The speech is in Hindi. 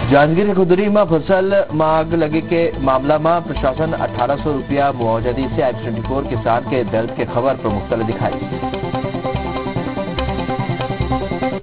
जांजगीर खुदरी में फसल में आग लगे के मामला में प्रशासन 1800 रुपया मुआवजा दी से I-24 किसान के दर्द के खबर प्रमुखता दिखाई।